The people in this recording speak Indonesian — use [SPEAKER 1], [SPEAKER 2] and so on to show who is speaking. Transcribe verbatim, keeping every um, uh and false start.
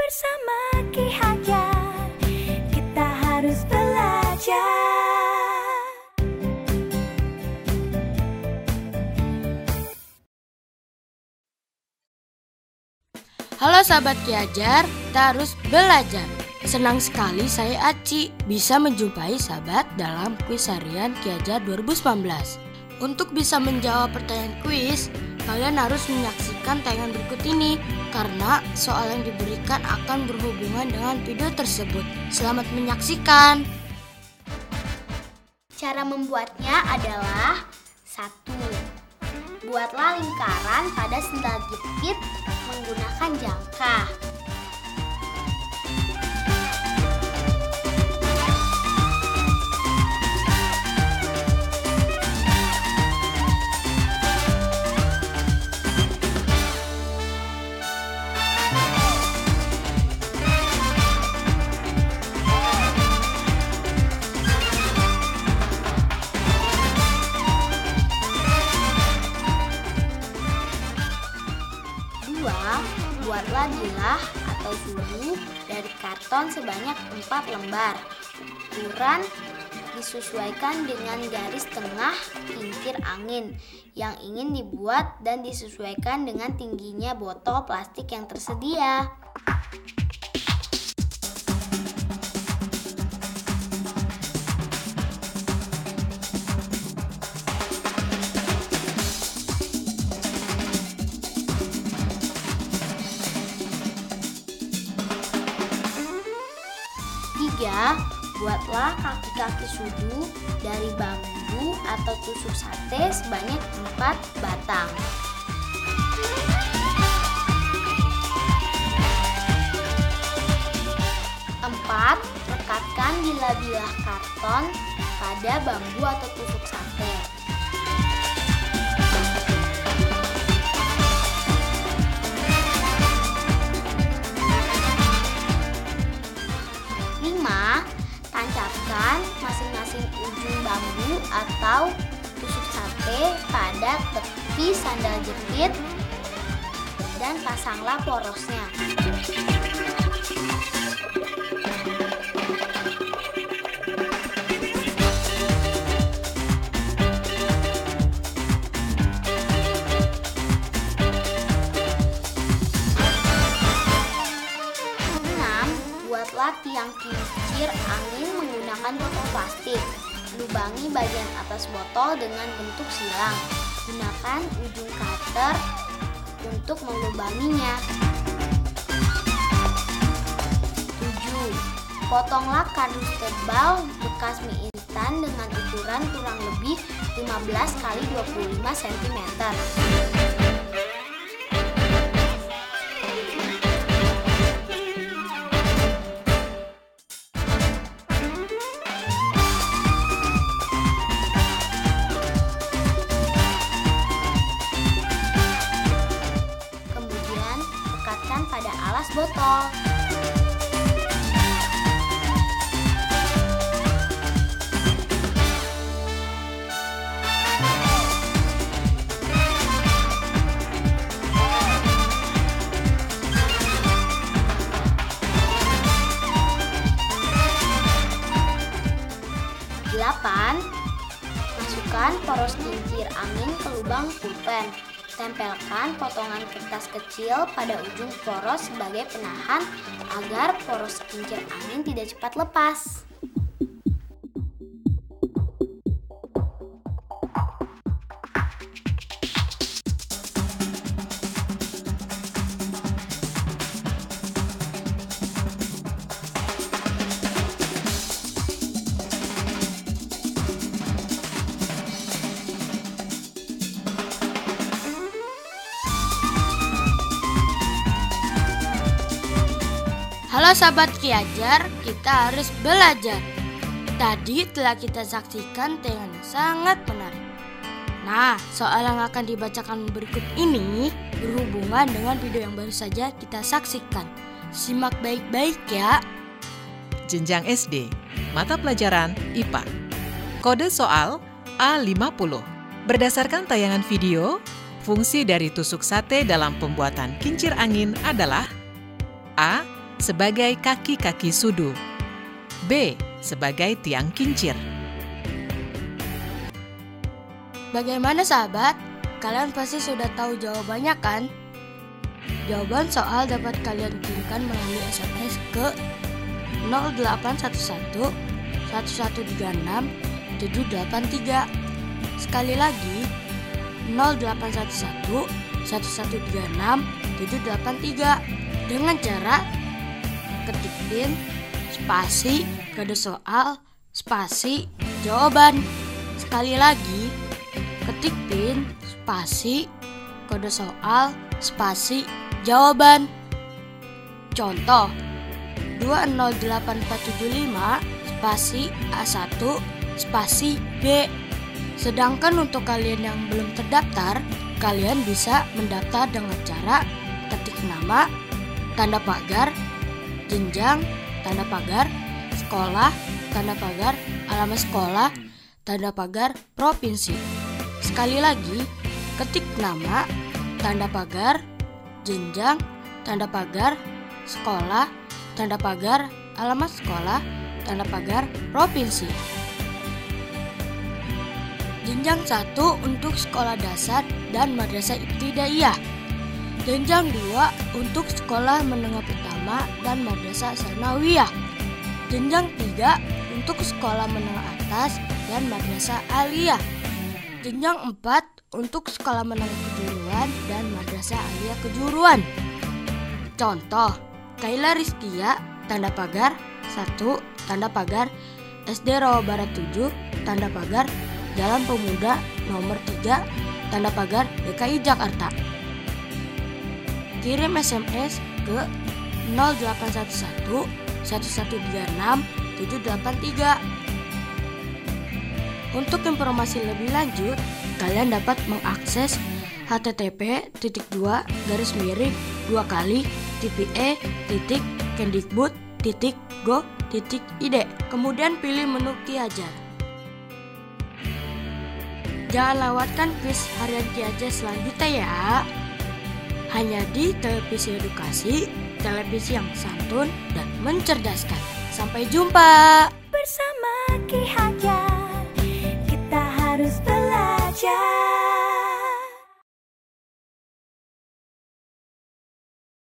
[SPEAKER 1] bersama Ki Hajar, kita harus belajar.
[SPEAKER 2] Halo sahabat Ki Hajar, kita harus belajar. Senang sekali saya Aci bisa menjumpai sahabat dalam kuis harian Ki Hajar dua ribu sembilan belas. Untuk bisa menjawab pertanyaan kuis, kalian harus menyaksikan tayangan berikut ini karena soal yang diberikan akan berhubungan dengan video tersebut. Selamat menyaksikan.
[SPEAKER 3] Cara membuatnya adalah satu. Buatlah lingkaran pada sendal jepit menggunakan jangka. Buatlah bilah atau sudu dari karton sebanyak empat lembar. Ukuran disesuaikan dengan garis tengah kincir angin yang ingin dibuat dan disesuaikan dengan tingginya botol plastik yang tersedia. Tiga, buatlah kaki-kaki sudu dari bambu atau tusuk sate sebanyak empat batang. Empat, rekatkan bilah-bilah karton pada bambu atau tusuk sate. Tancapkan masing-masing ujung bambu atau tusuk sate pada tepi sandal jepit dan pasanglah porosnya. Buatlah tiang kincir angin menggunakan botol plastik. Lubangi bagian atas botol dengan bentuk silang. Gunakan ujung cutter untuk melubanginya. tujuh. Potonglah kardus tebal bekas mie instan dengan ukuran kurang lebih lima belas kali dua puluh lima sentimeter. Pada alas botol. Delapan. Masukkan poros kincir angin ke lubang pulpen. Tempelkan potongan kertas kecil pada ujung poros sebagai penahan agar poros kincir angin tidak cepat lepas.
[SPEAKER 2] Halo sahabat Ki Hajar, kita harus belajar. Tadi telah kita saksikan tayangan yang sangat menarik. Nah, soal yang akan dibacakan berikut ini berhubungan dengan video yang baru saja kita saksikan. Simak baik-baik ya.
[SPEAKER 4] Jenjang S D, mata pelajaran I P A. Kode soal A lima puluh. Berdasarkan tayangan video, fungsi dari tusuk sate dalam pembuatan kincir angin adalah A. sebagai kaki-kaki sudu. B. Sebagai tiang kincir.
[SPEAKER 2] Bagaimana sahabat? Kalian pasti sudah tahu jawabannya kan? Jawaban soal dapat kalian kirimkan melalui S M S ke nol delapan satu satu satu satu tiga enam tujuh delapan tiga. Sekali lagi nol delapan satu satu satu satu tiga enam tujuh delapan tiga dengan cara ketik pin spasi kode soal spasi jawaban. Sekali lagi ketik pin spasi kode soal spasi jawaban. Contoh dua nol delapan empat tujuh lima spasi A satu spasi B. Sedangkan untuk kalian yang belum terdaftar, kalian bisa mendaftar dengan cara ketik nama, tanda pagar, jenjang, tanda pagar, sekolah, tanda pagar, alamat sekolah, tanda pagar, provinsi. Sekali lagi, ketik nama, tanda pagar, jenjang, tanda pagar, sekolah, tanda pagar, alamat sekolah, tanda pagar, provinsi. Jenjang satu untuk sekolah dasar dan madrasah ibtidaiyah. Jenjang dua untuk sekolah menengah pertama dan madrasah sanawiyah. Jenjang tiga untuk sekolah menengah atas dan madrasah aliyah. Jenjang empat untuk sekolah menengah kejuruan dan madrasah aliyah kejuruan. Contoh, Kaila Rizkia, tanda pagar satu, tanda pagar S D Rawa Barat tujuh, tanda pagar Jalan Pemuda nomor tiga, tanda pagar D K I Jakarta. Kirim S M S ke nol delapan satu satu satu satu tiga enam tujuh delapan tiga. Untuk informasi lebih lanjut, kalian dapat mengakses h t t p titik dua garis miring dua kali t p e titik kemdikbud titik go titik i d. Kemudian pilih menu Ki Hajar. Jangan lewatkan kuis harian Ki Hajar selanjutnya ya. Hanya di Televisi Edukasi, televisi yang santun dan mencerdaskan. Sampai jumpa.
[SPEAKER 1] Bersama Ki Hajar.